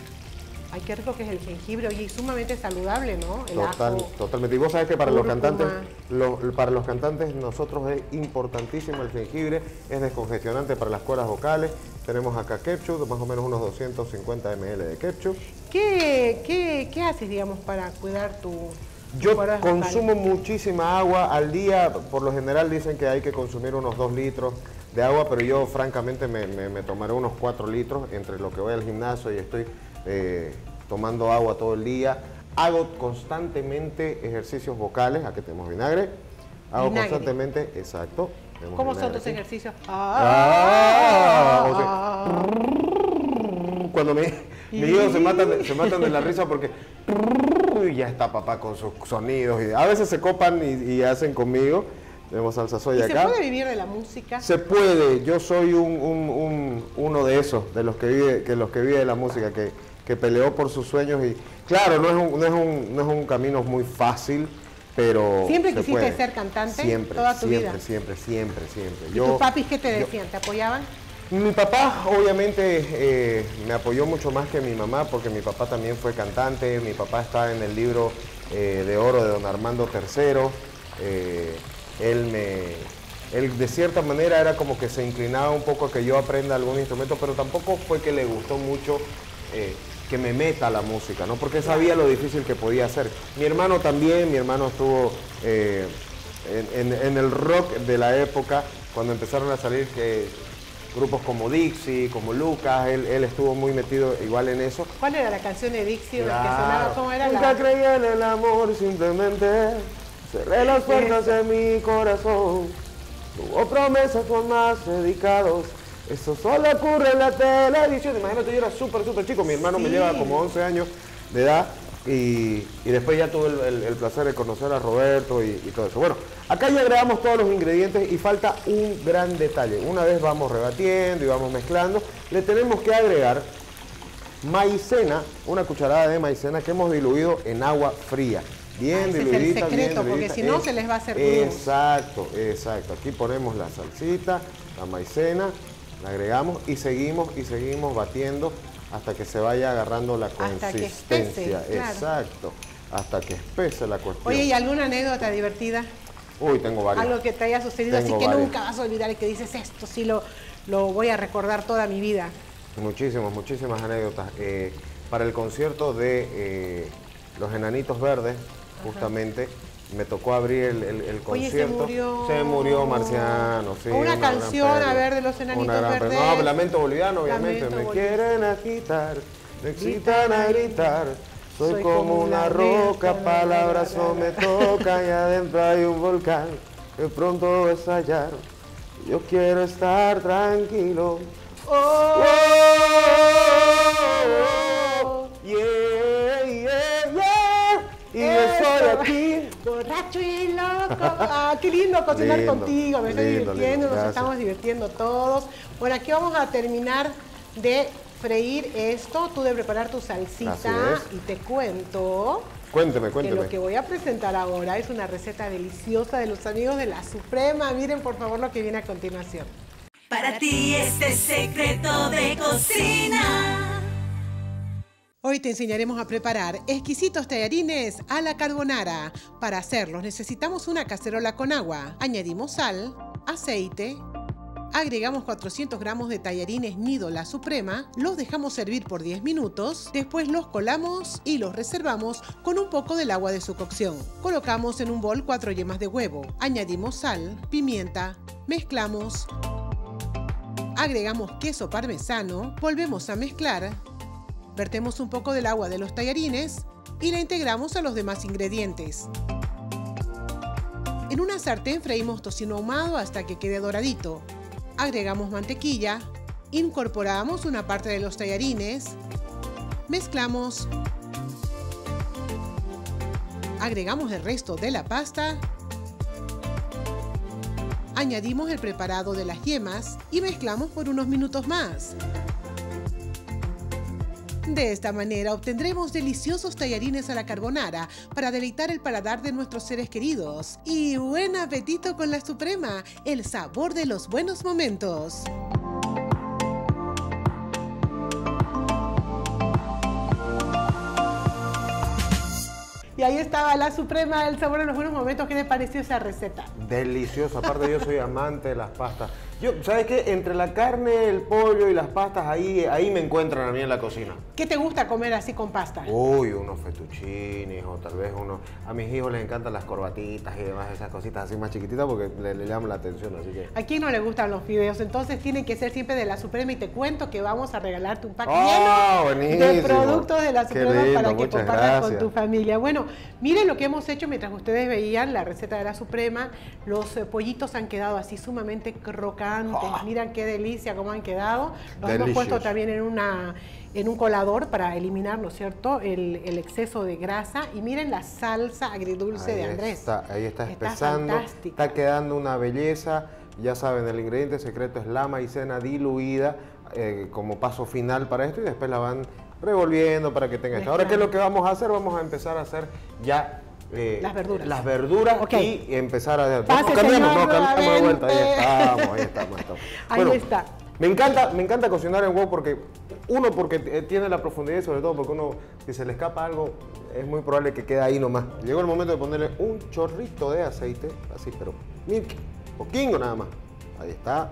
Speaker 1: Ay, qué rico que es el jengibre, oye, y sumamente saludable, ¿no? El
Speaker 4: Total,
Speaker 1: ajo.
Speaker 4: totalmente. Y vos sabés que para los
Speaker 1: cúrcuma.
Speaker 4: cantantes, lo- para los cantantes nosotros es importantísimo el jengibre, es descongestionante para las cuerdas vocales. Tenemos acá ketchup, más o menos unos doscientos cincuenta mililitros de ketchup.
Speaker 1: ¿Qué, qué, qué haces, digamos, para cuidar tu...
Speaker 4: Yo
Speaker 1: tus cuerdas vocales?
Speaker 4: consumo muchísima agua al día, por lo general dicen que hay que consumir unos dos litros de agua, pero yo francamente me, me- me tomaré unos cuatro litros entre lo que voy al gimnasio y estoy eh, tomando agua todo el día. Hago constantemente ejercicios vocales, aquí tenemos vinagre. Hago
Speaker 1: Vinagre.
Speaker 4: constantemente, exacto. tenemos
Speaker 1: ¿Cómo son
Speaker 4: vinagre
Speaker 1: tus
Speaker 4: aquí.
Speaker 1: ejercicios?
Speaker 4: Ah, o sea,
Speaker 1: Ah,
Speaker 4: Cuando mi- mis hijos se matan, de, se matan de la risa porque y ya está papá con sus sonidos. Y a veces se copan y, y hacen conmigo. Tenemos salsa
Speaker 1: ¿Y
Speaker 4: soya
Speaker 1: se
Speaker 4: acá.
Speaker 1: puede vivir de la música?
Speaker 4: Se puede. Yo soy un, un- un- uno de esos, de los que vive, que los que vive de la música, que, que peleó por sus sueños. Y claro, no es un, no es un, no es un camino muy fácil, pero
Speaker 1: ¿Siempre
Speaker 4: se
Speaker 1: quisiste
Speaker 4: puede.
Speaker 1: ser cantante?
Speaker 4: Siempre,
Speaker 1: Toda tu
Speaker 4: siempre,
Speaker 1: vida.
Speaker 4: siempre, siempre, siempre.
Speaker 1: ¿Y tus papis qué te decían? ¿Te apoyaban?
Speaker 4: Mi papá obviamente eh, me apoyó mucho más que mi mamá porque mi papá también fue cantante, mi papá está en el libro eh, de oro de don Armando tercero, eh, él me, él de cierta manera era como que se inclinaba un poco a que yo aprenda algún instrumento, pero tampoco fue que le gustó mucho eh, que me meta a la música, ¿no? Porque sabía lo difícil que podía hacer. Mi hermano también, mi hermano estuvo eh, en, en- en el rock de la época, cuando empezaron a salir que grupos como Dixie, como Lucas, él, él estuvo muy metido igual en eso.
Speaker 1: ¿Cuál era la canción de Dixie la que
Speaker 4: Claro.
Speaker 1: sonaba? ¿Cómo era
Speaker 4: Nunca
Speaker 1: la...?
Speaker 4: creí en el amor, simplemente cerré las puertas de mi corazón. Hubo promesas por más dedicados. Eso solo ocurre en la televisión. Imagínate, yo era súper, súper chico. Mi hermano me
Speaker 1: Sí.
Speaker 4: lleva como once años de edad. Y, y después ya tuve el, el- el placer de conocer a Roberto y, y todo eso. Bueno, acá ya agregamos todos los ingredientes y falta un gran detalle. Una vez vamos rebatiendo y vamos mezclando, le tenemos que agregar maicena, una cucharada de maicena que hemos diluido en agua fría. Bien
Speaker 1: Ah, ese es el
Speaker 4: diluidita,
Speaker 1: secreto,
Speaker 4: bien
Speaker 1: porque
Speaker 4: diluidita.
Speaker 1: si no
Speaker 4: Es-
Speaker 1: se les va a hacer crudos.
Speaker 4: Exacto, exacto. Aquí ponemos la salsita, la maicena, la agregamos y seguimos y seguimos batiendo hasta que se vaya agarrando la
Speaker 1: Hasta que
Speaker 4: consistencia.
Speaker 1: espese, claro.
Speaker 4: Exacto, hasta que espese la cuestión.
Speaker 1: Oye, ¿y alguna anécdota divertida?
Speaker 4: Uy, tengo varias.
Speaker 1: Algo que te haya sucedido,
Speaker 4: Tengo
Speaker 1: así que
Speaker 4: varias.
Speaker 1: nunca vas a olvidar y que dices, esto sí lo, lo voy a recordar toda mi vida.
Speaker 4: Muchísimas, muchísimas anécdotas. Eh, para el concierto de eh, Los Enanitos Verdes, justamente, me tocó abrir el, el, el
Speaker 1: Oye,
Speaker 4: concierto.
Speaker 1: se murió.
Speaker 4: Se murió Marciano, sí.
Speaker 1: Una, una canción, a ver, de los
Speaker 4: Una
Speaker 1: Enanitos
Speaker 4: gran
Speaker 1: Verdes.
Speaker 4: No, Lamento Boliviano, obviamente.
Speaker 1: Lamento
Speaker 4: me
Speaker 1: boliviano.
Speaker 4: quieren agitar, me excitan a gritar. Soy,
Speaker 1: Soy
Speaker 4: como,
Speaker 1: como
Speaker 4: una
Speaker 1: una
Speaker 4: roca,
Speaker 1: mezcla,
Speaker 4: palabras
Speaker 1: la, la,
Speaker 4: o
Speaker 1: la.
Speaker 4: me tocan y adentro hay un volcán que pronto va a estallar. Yo quiero estar tranquilo.
Speaker 1: Oh,
Speaker 4: Oh, yeah, yeah, yeah. Y yo estoy aquí.
Speaker 1: borracho y loco. Ah, qué lindo cocinar
Speaker 4: Lindo,
Speaker 1: contigo, me estoy
Speaker 4: lindo,
Speaker 1: divirtiendo,
Speaker 4: lindo,
Speaker 1: nos
Speaker 4: gracias.
Speaker 1: estamos divirtiendo todos. Bueno, aquí vamos a terminar de freír esto, tú de preparar tu salsita
Speaker 4: Así es.
Speaker 1: y te cuento
Speaker 4: Cuénteme,
Speaker 1: que
Speaker 4: cuénteme.
Speaker 1: lo que voy a presentar ahora es una receta deliciosa de los amigos de La Suprema. Miren por favor lo que viene a continuación.
Speaker 2: Para ti este secreto de cocina.
Speaker 1: Hoy te enseñaremos a preparar exquisitos tallarines a la carbonara. Para hacerlos necesitamos una cacerola con agua. Añadimos sal, aceite, agregamos cuatrocientos gramos de tallarines Nido La Suprema, los dejamos servir por diez minutos, después los colamos y los reservamos con un poco del agua de su cocción. Colocamos en un bol cuatro yemas de huevo, añadimos sal, pimienta, mezclamos, agregamos queso parmesano, volvemos a mezclar, vertemos un poco del agua de los tallarines y la integramos a los demás ingredientes. En una sartén freímos tocino ahumado hasta que quede doradito. Agregamos mantequilla, incorporamos una parte de los tallarines, mezclamos, agregamos el resto de la pasta, añadimos el preparado de las yemas y mezclamos por unos minutos más. De esta manera obtendremos deliciosos tallarines a la carbonara para deleitar el paladar de nuestros seres queridos. Y buen apetito con La Suprema, el sabor de los buenos momentos. Y ahí estaba La Suprema, el sabor de los buenos momentos. ¿Qué le pareció esa receta?
Speaker 4: Delicioso, aparte yo soy amante de las pastas. Yo, ¿sabes qué? Entre la carne, el pollo y las pastas, ahí, ahí me encuentran a mí en la cocina.
Speaker 1: ¿Qué te gusta comer así con pasta?
Speaker 4: Uy, unos fettuccines o tal vez unos... A mis hijos les encantan las corbatitas y demás, esas cositas así más chiquititas porque le, le llaman la atención, así que...
Speaker 1: ¿A quién no le gustan los fideos? Entonces tienen que ser siempre de La Suprema y te cuento que vamos a regalarte un pack
Speaker 4: ¡Oh,
Speaker 1: lleno de
Speaker 4: buenísimo!
Speaker 1: productos de La
Speaker 4: Qué
Speaker 1: Suprema
Speaker 4: lindo,
Speaker 1: para que
Speaker 4: muchas
Speaker 1: compartas con
Speaker 4: gracias.
Speaker 1: tu familia. Bueno, miren lo que hemos hecho mientras ustedes veían la receta de La Suprema. Los eh, pollitos han quedado así sumamente crocantes.
Speaker 4: Oh.
Speaker 1: Miren qué delicia cómo han quedado. Los hemos
Speaker 4: Delicious.
Speaker 1: puesto también en una... en un colador para eliminar, ¿no es cierto?, el, el exceso de grasa. Y miren la salsa agridulce
Speaker 4: Ahí
Speaker 1: de Andrés.
Speaker 4: Está, ahí está
Speaker 1: Está
Speaker 4: espesando,
Speaker 1: fantástica.
Speaker 4: está quedando una belleza. Ya saben, el ingrediente secreto es la maicena diluida eh, como paso final para esto y después la van revolviendo para que tenga esto. Ahora, ¿qué es lo que vamos a hacer? Vamos a empezar a hacer ya... eh,
Speaker 1: Las verduras.
Speaker 4: Las verduras
Speaker 1: Ok.
Speaker 4: y empezar a...
Speaker 1: Pase,
Speaker 4: cambiamos,
Speaker 1: señor,
Speaker 4: no, cambiamos de vuelta. Ahí
Speaker 1: nuevamente.
Speaker 4: estamos, ahí estamos. Ahí, estamos.
Speaker 1: Ahí
Speaker 4: Bueno,
Speaker 1: está.
Speaker 4: Me encanta, me encanta cocinar en huevo porque, uno, porque eh, tiene la profundidad y sobre todo porque uno, si se le escapa algo, es muy probable que quede ahí nomás. Llegó el momento de ponerle un chorrito de aceite, así, pero mil, poquinho nada más. Ahí está.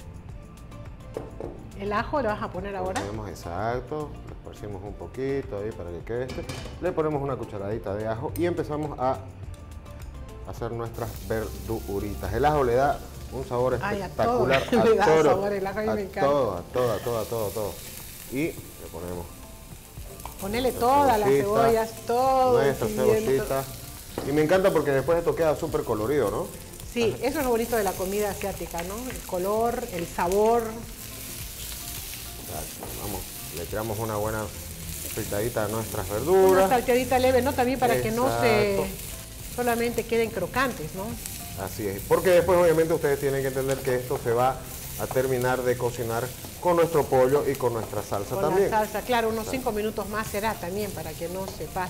Speaker 1: ¿El ajo lo vas a poner ahora?
Speaker 4: Le ponemos exacto, le esparcimos un poquito ahí para que quede este. Le ponemos una cucharadita de ajo y empezamos a hacer nuestras verduritas. El ajo le da un sabor
Speaker 1: Ay, a
Speaker 4: espectacular
Speaker 1: todo le da
Speaker 4: todo,
Speaker 1: sabor, el ajo a mí
Speaker 4: a
Speaker 1: me encanta.
Speaker 4: todo, a todo, a todo, a todo, a todo. Y le ponemos
Speaker 1: Ponele
Speaker 4: la
Speaker 1: todas las
Speaker 4: cebollita,
Speaker 1: cebollas, todo.
Speaker 4: nuestra
Speaker 1: siguiendo.
Speaker 4: cebollita. Y me encanta porque después esto queda súper colorido, ¿no?
Speaker 1: Sí, eso es lo bonito de la comida asiática, ¿no? El color, el sabor.
Speaker 4: Exacto. Vamos, le tiramos una buena fritadita a nuestras
Speaker 1: Una
Speaker 4: verduras.
Speaker 1: salteadita leve, ¿no? También para que no se
Speaker 4: Exacto.
Speaker 1: solamente queden crocantes, ¿no?
Speaker 4: Así es, porque después obviamente ustedes tienen que entender que esto se va a terminar de cocinar con nuestro pollo y con nuestra salsa
Speaker 1: Con
Speaker 4: también.
Speaker 1: la salsa, claro, unos cinco minutos más será también para que no se pase.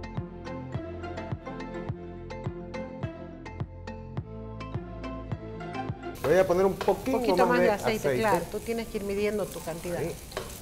Speaker 4: Le voy a poner un
Speaker 1: Un
Speaker 4: poquito,
Speaker 1: poquito más
Speaker 4: de,
Speaker 1: de aceite, claro. Tú tienes que ir midiendo tu cantidad.
Speaker 4: Ahí.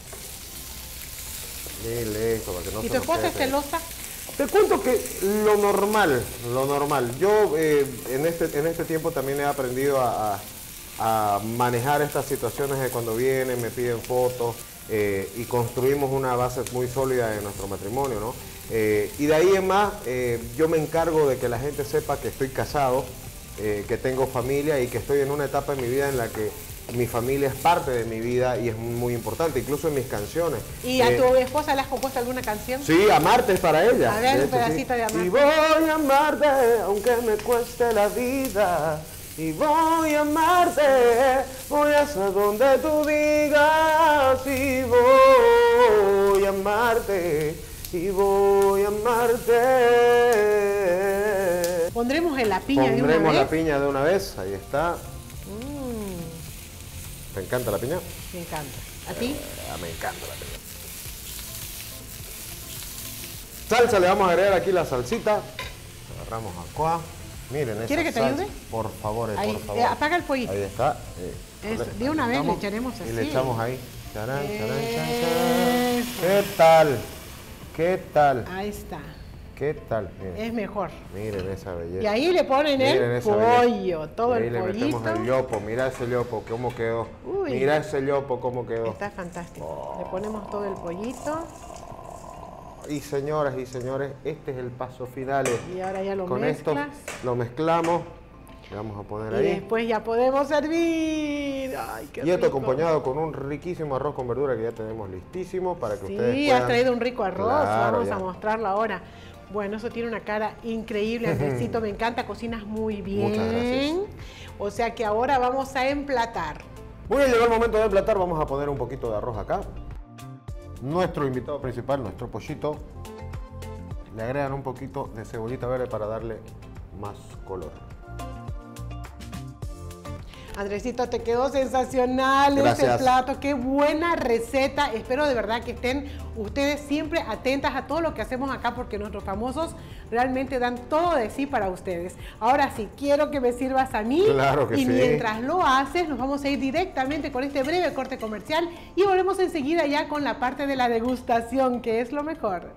Speaker 4: Y listo, para que no
Speaker 1: ¿Y
Speaker 4: se
Speaker 1: tu
Speaker 4: nos
Speaker 1: esposa
Speaker 4: quede
Speaker 1: es
Speaker 4: pegado.
Speaker 1: celosa?
Speaker 4: Te cuento que lo normal, lo normal. Yo eh, en, este, en este tiempo también he aprendido a, a- a manejar estas situaciones de cuando vienen, me piden fotos eh, y construimos una base muy sólida de nuestro matrimonio, ¿no? Eh, y de ahí en más, eh, yo me encargo de que la gente sepa que estoy casado, eh, que tengo familia y que estoy en una etapa en mi vida en la que mi familia es parte de mi vida y es muy importante, incluso en mis canciones.
Speaker 1: ¿Y a
Speaker 4: eh,
Speaker 1: tu esposa le has compuesto alguna canción?
Speaker 4: Sí, Amarte es para ella.
Speaker 1: A ver,
Speaker 4: de
Speaker 1: un
Speaker 4: hecho,
Speaker 1: pedacito
Speaker 4: sí.
Speaker 1: de Amarte.
Speaker 4: Y voy a amarte aunque me cueste la vida. Y voy a amarte, voy hasta donde tú digas. Y voy a amarte, y voy a amarte.
Speaker 1: Pondremos en la piña de una vez.
Speaker 4: Pondremos la piña de una vez, ahí está.
Speaker 1: Mm.
Speaker 4: ¿Te encanta la piña?
Speaker 1: Me encanta. ¿A ti?
Speaker 4: Eh, me encanta la piña. Salsa, le vamos a agregar aquí la salsita. Agarramos acá. Miren,
Speaker 1: ¿Quiere que te
Speaker 4: salsa.
Speaker 1: ayude?
Speaker 4: Por favor, eh,
Speaker 1: Ahí,
Speaker 4: por favor.
Speaker 1: eh, apaga el pollito.
Speaker 4: Ahí está. Eh,
Speaker 1: Eso,
Speaker 4: le-
Speaker 1: de una vez le
Speaker 4: echamos
Speaker 1: echaremos
Speaker 4: Y
Speaker 1: así.
Speaker 4: le echamos ahí. Charán, charán, charán,
Speaker 1: Eso.
Speaker 4: charán. ¿Qué tal? ¿Qué tal?
Speaker 1: Ahí está.
Speaker 4: ¿Qué tal? Miren,
Speaker 1: Es mejor.
Speaker 4: miren esa belleza.
Speaker 1: Y ahí le ponen
Speaker 4: Miren
Speaker 1: el
Speaker 4: esa belleza.
Speaker 1: pollo, todo
Speaker 4: Y ahí
Speaker 1: el
Speaker 4: le
Speaker 1: pollito.
Speaker 4: metemos el yopo. Mira ese yopo, cómo quedó.
Speaker 1: Uy.
Speaker 4: Mira ese yopo, cómo quedó.
Speaker 1: Está fantástico. Le ponemos todo el pollito
Speaker 4: Y señoras y señores, este es el paso final.
Speaker 1: y ahora ya lo
Speaker 4: Con
Speaker 1: mezclas.
Speaker 4: esto lo mezclamos. Le vamos a poner
Speaker 1: Y
Speaker 4: ahí.
Speaker 1: después ya podemos servir. Ay, qué
Speaker 4: Y esto
Speaker 1: rico.
Speaker 4: acompañado con un riquísimo arroz con verdura que ya tenemos listísimo para que ustedes
Speaker 1: Sí,
Speaker 4: puedan...
Speaker 1: has traído un rico arroz.
Speaker 4: Claro,
Speaker 1: Vamos
Speaker 4: ya.
Speaker 1: a mostrarlo ahora. Bueno, eso tiene una cara increíble, Andresito. Me encanta, cocinas muy bien.
Speaker 4: Muchas gracias.
Speaker 1: O sea que ahora vamos a emplatar.
Speaker 4: Muy bien, llegó el momento de emplatar. Vamos a poner un poquito de arroz acá. Nuestro invitado principal, nuestro pollito. Le agregan un poquito de cebollita verde para darle más color.
Speaker 1: Andresito, te quedó sensacional
Speaker 4: Gracias.
Speaker 1: este plato. Qué buena receta. Espero de verdad que estén ustedes siempre atentas a todo lo que hacemos acá porque nuestros famosos realmente dan todo de sí para ustedes. Ahora sí, quiero que me sirvas a mí.
Speaker 4: Claro que
Speaker 1: y
Speaker 4: sí.
Speaker 1: mientras lo haces, nos vamos a ir directamente con este breve corte comercial y volvemos enseguida ya con la parte de la degustación, que es lo mejor.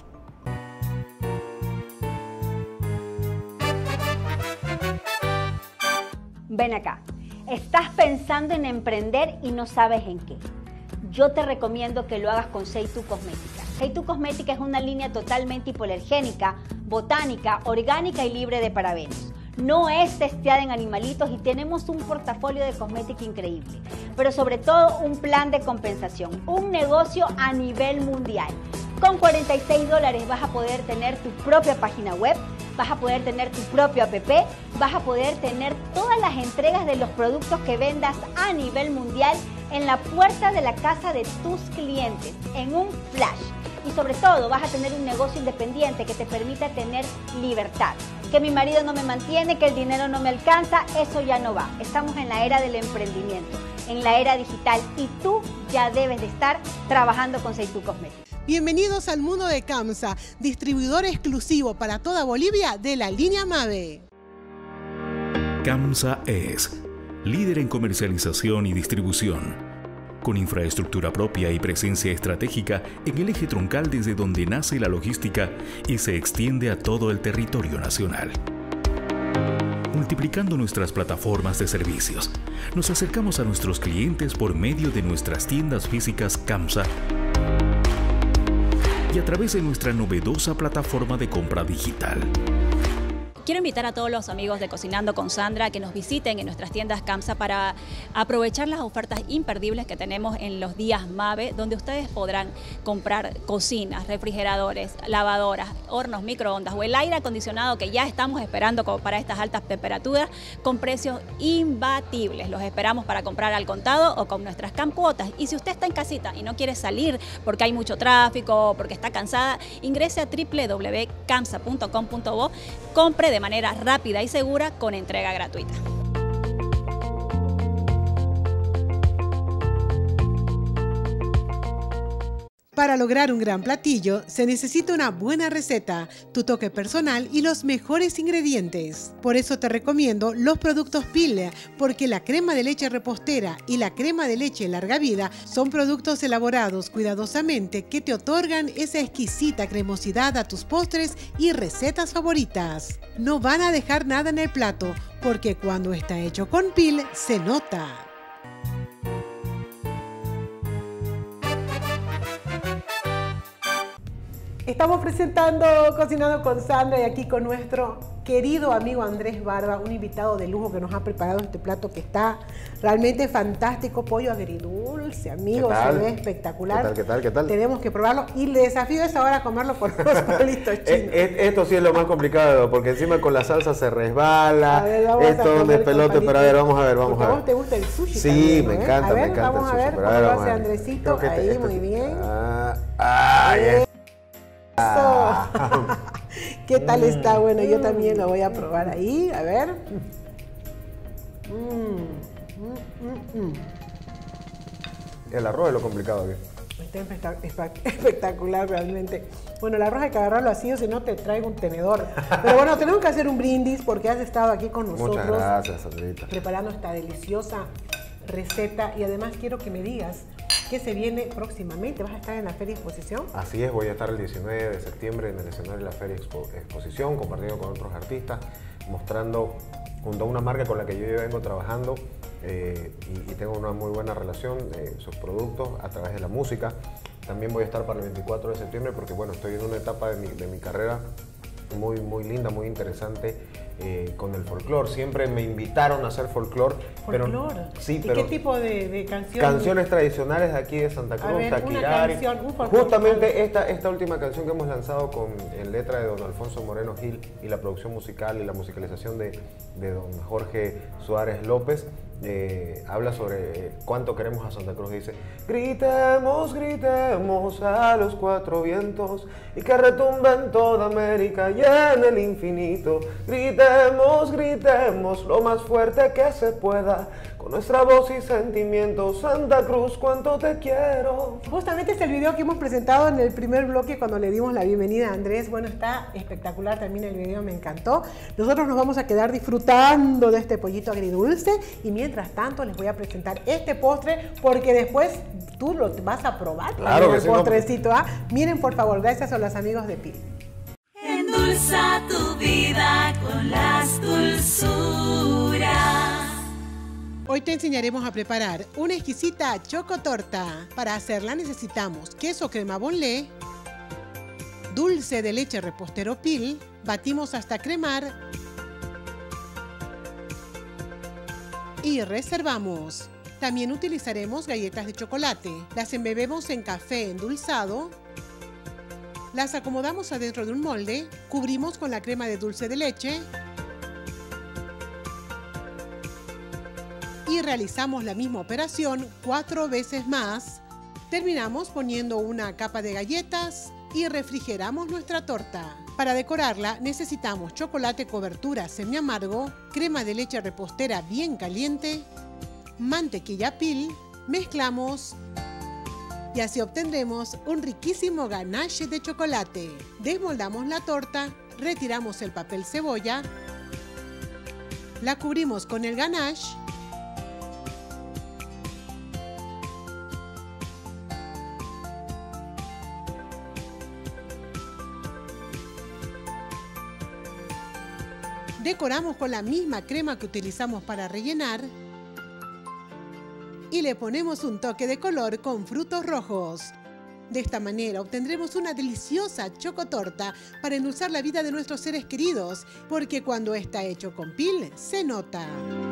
Speaker 8: Ven acá. Estás pensando en emprender y no sabes en qué. Yo te recomiendo que lo hagas con Seitu Cosmética. Seitu Cosmética es una línea totalmente hipoalergénica, botánica, orgánica y libre de parabenos. No es testeada en animalitos y tenemos un portafolio de cosmética increíble, pero sobre todo un plan de compensación, un negocio a nivel mundial. Con cuarenta y seis dólares vas a poder tener tu propia página web, vas a poder tener tu propio app, vas a poder tener todas las entregas de los productos que vendas a nivel mundial en la puerta de la casa de tus clientes, en un flash. Y sobre todo vas a tener un negocio independiente que te permita tener libertad. Que mi marido no me mantiene, que el dinero no me alcanza, eso ya no va. Estamos en la era del emprendimiento, en la era digital y tú ya debes de estar trabajando con Seitu Cosmética.
Speaker 1: Bienvenidos al mundo de CAMSA, distribuidor exclusivo para toda Bolivia de la línea MAVE.
Speaker 6: CAMSA es líder en comercialización y distribución, con infraestructura propia y presencia estratégica en el eje troncal desde donde nace la logística y se extiende a todo el territorio nacional. Multiplicando nuestras plataformas de servicios, nos acercamos a nuestros clientes por medio de nuestras tiendas físicas CAMSA y a través de nuestra novedosa plataforma de compra digital.
Speaker 7: Quiero invitar a todos los amigos de Cocinando con Sandra a que nos visiten en nuestras tiendas CAMSA para aprovechar las ofertas imperdibles que tenemos en los días MAVE, donde ustedes podrán comprar cocinas, refrigeradores, lavadoras, hornos, microondas o el aire acondicionado que ya estamos esperando como para estas altas temperaturas con precios imbatibles. Los esperamos para comprar al contado o con nuestras camcuotas. Y si usted está en casita y no quiere salir porque hay mucho tráfico o porque está cansada, ingrese a w w w punto camsa punto com punto bo, compre de manera rápida y segura con entrega gratuita.
Speaker 1: Para lograr un gran platillo se necesita una buena receta, tu toque personal y los mejores ingredientes. Por eso te recomiendo los productos Pil, porque la crema de leche repostera y la crema de leche larga vida son productos elaborados cuidadosamente que te otorgan esa exquisita cremosidad a tus postres y recetas favoritas. No van a dejar nada en el plato, porque cuando está hecho con Pil se nota. Estamos presentando Cocinando con Sandra y aquí con nuestro querido amigo Andrés Barba, un invitado de lujo que nos ha preparado este plato que está realmente fantástico, pollo agridulce, amigo, se ve espectacular.
Speaker 4: ¿Qué tal, qué tal, qué tal?
Speaker 1: Tenemos que probarlo y el desafío es ahora comerlo con los palitos chinos.
Speaker 4: Esto sí es lo más complicado, porque encima con la salsa se resbala, ver, esto de pelote, pero a ver, vamos a ver, vamos porque a ver.
Speaker 1: ¿A vos te gusta el sushi?
Speaker 4: Sí,
Speaker 1: también,
Speaker 4: me
Speaker 1: ¿no?
Speaker 4: encanta,
Speaker 1: a ver,
Speaker 4: me encanta
Speaker 1: vamos
Speaker 4: el
Speaker 1: a
Speaker 4: sushi.
Speaker 1: ver cómo lo hace Andresito, ahí, este, muy este, bien.
Speaker 4: Ah, ah, yes.
Speaker 1: Ah. ¿Qué tal está? Bueno, yo también lo voy a probar ahí, a ver. Mm, mm, mm, mm.
Speaker 4: El arroz es lo complicado aquí.
Speaker 1: Está espectacular realmente. Bueno, el arroz hay que agarrarlo así o si no te traigo un tenedor. Pero bueno, tenemos que hacer un brindis porque has estado aquí con nosotros.
Speaker 4: Muchas gracias, Sandrita.
Speaker 1: Preparando esta deliciosa receta y además quiero que me digas ¿qué se viene próximamente? ¿Vas a estar en la Feria Exposición?
Speaker 4: Así es, voy a estar el diecinueve de septiembre en el escenario de la Feria Expo Exposición, compartiendo con otros artistas, mostrando junto a una marca con la que yo ya vengo trabajando eh, y, y tengo una muy buena relación, eh, sus productos a través de la música. También voy a estar para el veinticuatro de septiembre porque bueno, estoy en una etapa de mi, de mi carrera muy, muy linda, muy interesante eh, con el folclore. Siempre me invitaron a hacer folclore.
Speaker 1: ¿Folclore?
Speaker 4: Sí,
Speaker 1: ¿Y
Speaker 4: pero
Speaker 1: qué tipo de, de canciones?
Speaker 4: Canciones tradicionales de aquí de Santa Cruz,
Speaker 1: a ver,
Speaker 4: Taquirari.
Speaker 1: Una canción, un folclore.
Speaker 4: Justamente esta, esta última canción que hemos lanzado con en letra de don Alfonso Moreno Gil y la producción musical y la musicalización de, de don Jorge Suárez López. Eh, habla sobre cuánto queremos a Santa Cruz. Dice: gritemos, gritemos a los cuatro vientos y que retumbe en toda América y en el infinito. Gritemos, gritemos lo más fuerte que se pueda con nuestra voz y sentimiento. Santa Cruz, cuánto te quiero.
Speaker 1: Justamente es el video que hemos presentado en el primer bloque cuando le dimos la bienvenida a Andrés. Bueno, está espectacular también el video, me encantó. Nosotros nos vamos a quedar disfrutando de este pollito agridulce y mientras Mientras tanto, les voy a presentar este postre porque después tú lo vas a probar.
Speaker 4: Claro que
Speaker 1: el
Speaker 4: sí,
Speaker 1: postrecito, ¿ah? Miren, por favor, gracias a los amigos de Pil.
Speaker 2: Endulza tu vida con las dulzuras.
Speaker 1: Hoy te enseñaremos a preparar una exquisita chocotorta. Para hacerla necesitamos queso crema bonlé, dulce de leche repostero Pil, batimos hasta cremar y reservamos. También utilizaremos galletas de chocolate. Las embebemos en café endulzado. Las acomodamos adentro de un molde. Cubrimos con la crema de dulce de leche. Y realizamos la misma operación cuatro veces más. Terminamos poniendo una capa de galletas y refrigeramos nuestra torta. Para decorarla necesitamos chocolate cobertura semiamargo, crema de leche repostera bien caliente, mantequilla Pil, mezclamos y así obtendremos un riquísimo ganache de chocolate. Desmoldamos la torta, retiramos el papel cebolla, la cubrimos con el ganache decoramos con la misma crema que utilizamos para rellenar y le ponemos un toque de color con frutos rojos. De esta manera obtendremos una deliciosa chocotorta para endulzar la vida de nuestros seres queridos, porque cuando está hecho con Pil, se nota.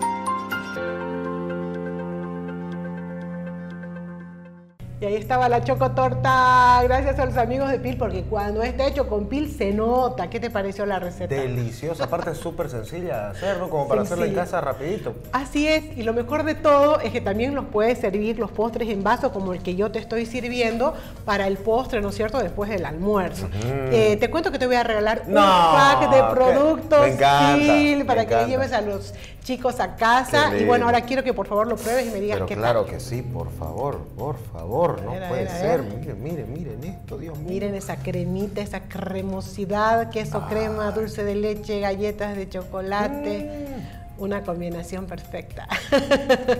Speaker 1: Y ahí estaba la chocotorta, gracias a los amigos de Pil, porque cuando está hecho con Pil se nota. ¿Qué te pareció la receta?
Speaker 4: Deliciosa, aparte es súper sencilla de hacer, ¿no? Como para
Speaker 1: Sencilla.
Speaker 4: hacerla en casa rapidito.
Speaker 1: Así es, y lo mejor de todo es que también los puedes servir los postres en vaso como el que yo te estoy sirviendo para el postre, ¿no es cierto?, después del almuerzo. Uh-huh. eh, te cuento que te voy a regalar
Speaker 4: no,
Speaker 1: un pack de productos
Speaker 4: me encanta,
Speaker 1: Pil para
Speaker 4: me
Speaker 1: que
Speaker 4: encanta.
Speaker 1: le lleves a los chicos a casa. Y bueno, ahora quiero que por favor lo pruebes y me digas
Speaker 4: Pero
Speaker 1: qué
Speaker 4: claro
Speaker 1: tal.
Speaker 4: que sí, por favor, por favor, no
Speaker 1: ver,
Speaker 4: puede
Speaker 1: ver,
Speaker 4: ser. Miren, miren, miren esto, Dios mío.
Speaker 1: Miren esa cremita, esa cremosidad, queso
Speaker 4: ah.
Speaker 1: crema, dulce de leche, galletas de chocolate. Mm. Una combinación perfecta.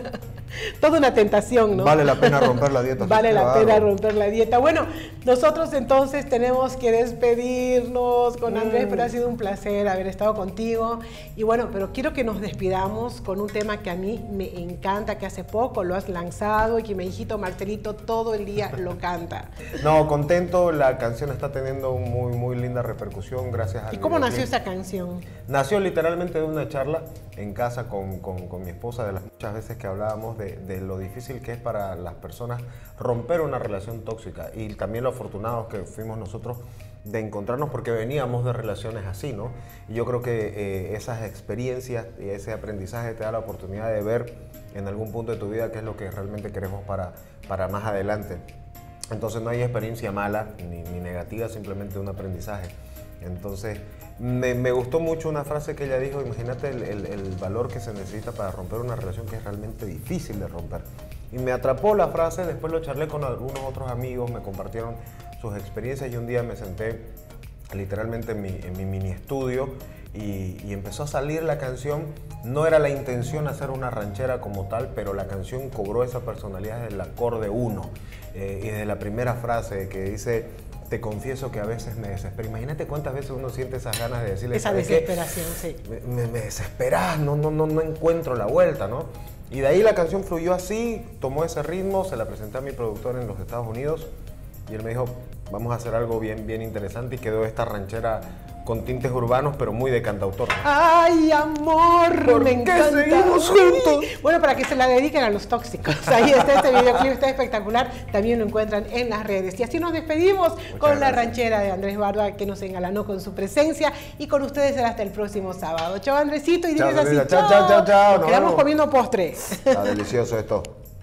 Speaker 1: Toda una tentación, ¿no?
Speaker 4: Vale la pena romper la dieta.
Speaker 1: Vale la
Speaker 4: claro.
Speaker 1: pena romper la dieta. Bueno, nosotros entonces tenemos que despedirnos con Andrés, mm. pero ha sido un placer haber estado contigo. Y bueno, pero quiero que nos despidamos con un tema que a mí me encanta, que hace poco lo has lanzado y que mi hijito Marcelito todo el día lo canta.
Speaker 4: No, contento, la canción está teniendo muy, muy linda repercusión gracias a...
Speaker 1: ¿Y cómo nació esa canción?
Speaker 4: Nació literalmente de una charla en casa con, con, con mi esposa, de las muchas veces que hablábamos de, de lo difícil que es para las personas romper una relación tóxica y también lo afortunados que fuimos nosotros de encontrarnos porque veníamos de relaciones así, ¿no? Y yo creo que eh, esas experiencias y ese aprendizaje te da la oportunidad de ver en algún punto de tu vida qué es lo que realmente queremos para, para más adelante. Entonces no hay experiencia mala ni, ni negativa, simplemente un aprendizaje. Entonces me, me gustó mucho una frase que ella dijo, imagínate el, el, el valor que se necesita para romper una relación que es realmente difícil de romper. Y me atrapó la frase, después lo charlé con algunos otros amigos, me compartieron sus experiencias y un día me senté literalmente en mi, en mi mini estudio y, y empezó a salir la canción. No era la intención hacer una ranchera como tal, pero la canción cobró esa personalidad desde el acorde uno eh, y desde la primera frase que dice: te confieso que a veces me desespero. Imagínate cuántas veces uno siente esas ganas de decirle...
Speaker 1: Esa desesperación, sí.
Speaker 4: Me, me, me desesperas, no, no, no, no encuentro la vuelta, ¿no? Y de ahí la canción fluyó así, tomó ese ritmo, se la presenté a mi productor en los Estados Unidos y él me dijo, vamos a hacer algo bien, bien interesante, y quedó esta ranchera con tintes urbanos, pero muy de cantautor, ¿no?
Speaker 1: ¡Ay, amor!
Speaker 4: ¿Por
Speaker 1: me
Speaker 4: qué
Speaker 1: encanta.
Speaker 4: seguimos juntos?
Speaker 1: Bueno, para que se la dediquen a los tóxicos. Ahí está este videoclip, está espectacular. También lo encuentran en las redes. Y así nos despedimos Muchas con gracias. La ranchera de Andrés Barba, que nos engalanó con su presencia. Y con ustedes será hasta el próximo sábado. Chao, Andresito. Y diles así,
Speaker 4: chao, chao, chao, chao.
Speaker 1: Nos quedamos comiendo postre.
Speaker 4: Está delicioso esto.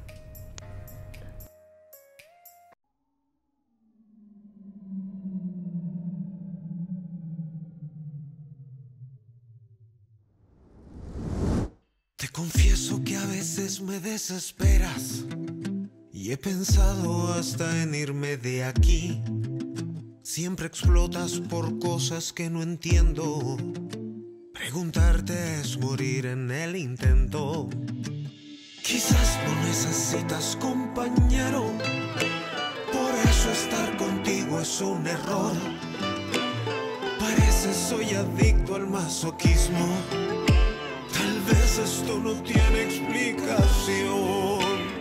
Speaker 3: Te confieso que a veces me desesperas y he pensado hasta en irme de aquí. Siempre explotas por cosas que no entiendo. Preguntarte es morir en el intento. Quizás no necesitas compañero, por eso estar contigo es un error. Parece soy adicto al masoquismo. Tal vez esto no tiene explicación.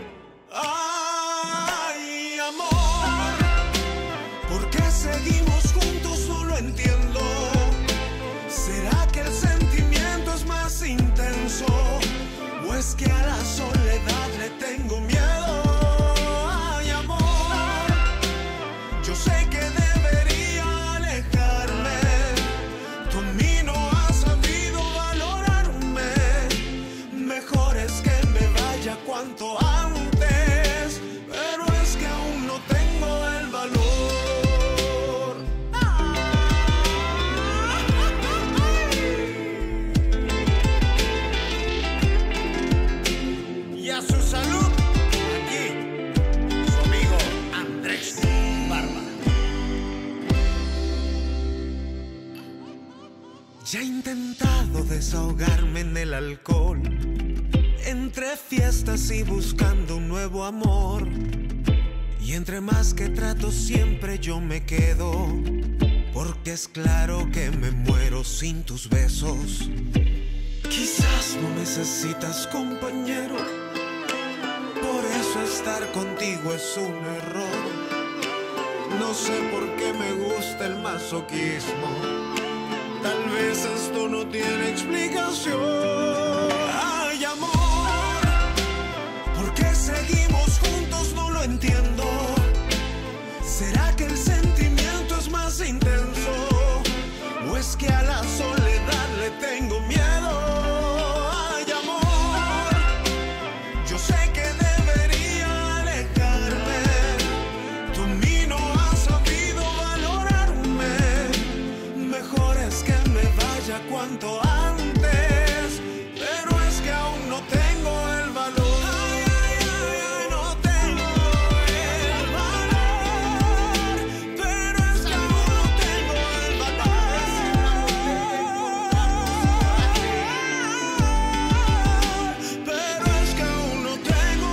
Speaker 3: Ay, amor, ¿por qué seguimos juntos? No lo entiendo. ¿Será que el sentimiento es más intenso? ¿O es que a la soledad le tengo miedo? Ay, amor, yo sé que debería alejarme. Tú a mí no has sabido valorarme. Mejor es que me vaya cuanto antes, pero es que aún no tengo el valor. Y a su salud, aquí, su amigo Andrés Barba. Ya he intentado desahogarme en el alcohol, entre fiestas y buscando un nuevo amor. Y entre más que trato siempre yo me quedo, porque es claro que me muero sin tus besos. Quizás no necesitas compañero, por eso estar contigo es un error. No sé por qué me gusta el masoquismo. Tal vez esto no tiene explicación. Ay, amor, ¿por qué seguimos juntos? No lo entiendo. ¿Será que el sentimiento es más intenso? ¿O es que a la soledad le tengo miedo? Ay, amor, yo sé que debería alejarme. Tú a mí no has sabido valorarme. Mejor es que me vaya cuanto antes, pero es que aún no tengo el valor. Ay, ay, ay, ay, no tengo el valor, pero es que aún no tengo el valor. Pero es que aún no tengo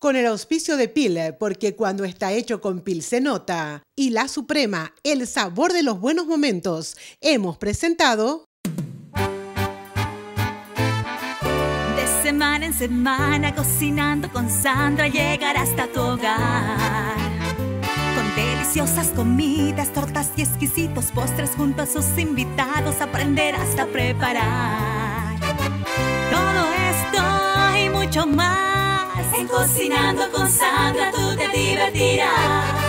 Speaker 1: con el auspicio de Pil, porque cuando está hecho con Pil se nota. Y La Suprema, el sabor de los buenos momentos. Hemos presentado...
Speaker 2: De semana en semana, cocinando con Sandra, llegar hasta tu hogar. Con deliciosas comidas, tortas y exquisitos postres junto a sus invitados, aprenderás a preparar. Todo esto y mucho más en Cocinando con Sandra tú te divertirás.